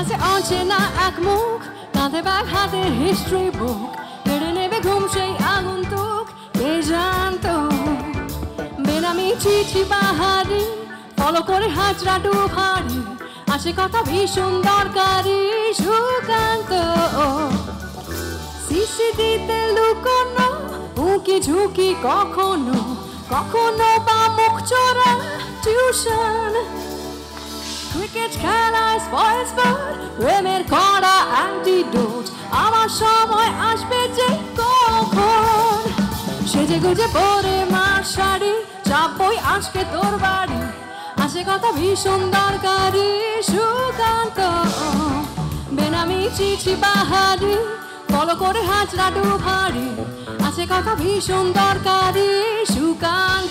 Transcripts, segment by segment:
গেছে অচেনা এক মুখ, কাঁধে ব্যাগ হাতে হিস্ট্রি বুক, কেড়ে নেবে ঘুম সেই আগন্তুক, কে জানতো। বেনামি চিঠি বাহারি, ফলো করে হাজরাটু ভারী, আসে কথা ভীষণ দরকারি, সুকান্ত। সিসিটিতে লুকোনো উকি ঝুঁকি, কখনো কখনো বা মুখ চোরা টিউশন, ক্রিকেট খেলায় স্পয়েলস বার, প্রেমের করা অ্যান্টিডোট, আমার সময় আসবে যে কখন। সেজে গুজে পরে মার শাড়ি, চাপই আজকে তোর বাড়ি, আসে কথা ভীষণ দরকারি, সুকান্ত। বেনামি চিঠি বাহারি, ফলো করে হাজরাটু ভারী, আছে কথা ভীষণ দরকারি, সুকান্ত।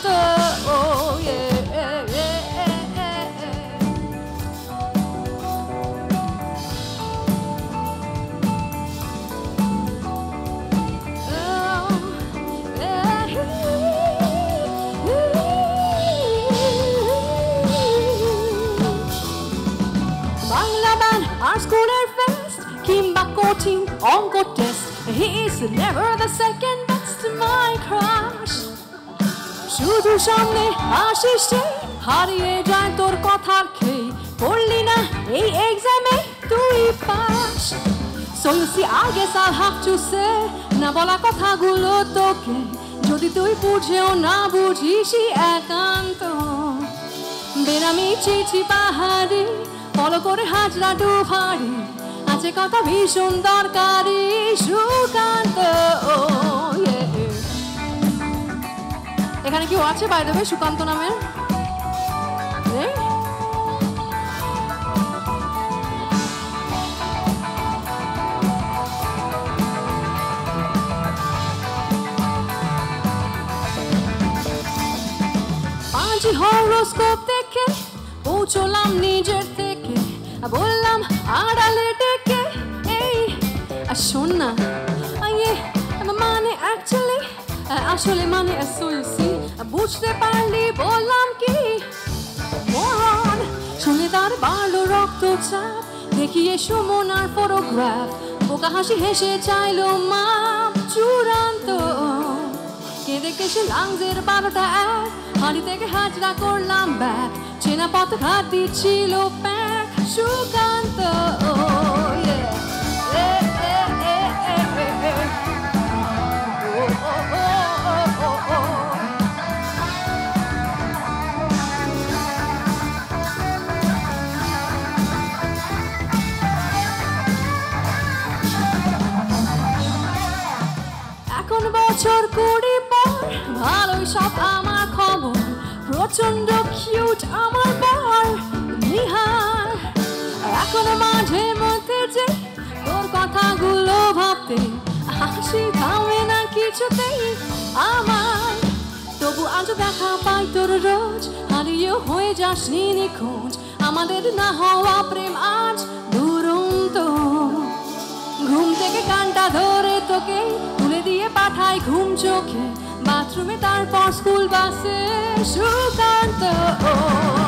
বাংলা গান আর স্কুলের ফেস্ট, কিংবা কঠিন অঙ্ক test, he is never the second best to my crush. শুধু সামনে আসিস যে, হারিয়ে যায় তোর কথার খেই, পড়লি না এই এক্সামে তুই pass. So you see, I guess I'll have to say, না বলা কথাগুলো তোকে, যদি তুই বুঝেও না বুঝিস একান্ত। বেনামি চিঠি বাহারি, ফলো করে হাজরাটু ভারী, আছে কথা ভীষণ দরকারি, সুকান্ত। এখানে কেউ আছে বাই দ্য ওয়ে সুকান্ত নামের? পাঁচি হরোস্কোপ দেখে পৌঁছলাম নিজের থেকে, বললাম আড়ালে ডেকে, এই শোন না, মানে অ্যাকচুয়ালি আসলে মানে বুঝতে পারলি বললাম কি মন। শুনে তার বাড়লো রক্তচাপ, দেখিয়ে সুমনার ফটোগ্রাফ, বোকা হাসি হেসে চাইলো মাপ চূড়ান্ত। কেঁদে কেসে লাংজের 12টা এক, হাঁড়ি থেকে হাজরা করলাম ব্যাক, চেনা পথ ঘাট দিচ্ছিল প্যাক, সুকান্ত। এখন বছর 20 পর, ভালোই সব আমার খবর, প্রচন্ড কিউট আমার বর নিহার। এখনো মাঝে মধ্যে যে তোর কথাগুলো ভাবতে, হাসি থামে না কিছুতেই আমার। তবু আজ দেখা পাই তোর রোজ, হারিয়েও হয়ে যাসনি নিখোঁজ, আমাদের না হওয়া প্রেম আজ দুরন্ত। ঘুম থেকে কানটা ধরে তোকে তুলে দিয়ে পাঠাই ঘুম চোখে, বাথরুমে তারপর স্কুল বাসে, সুকান্ত।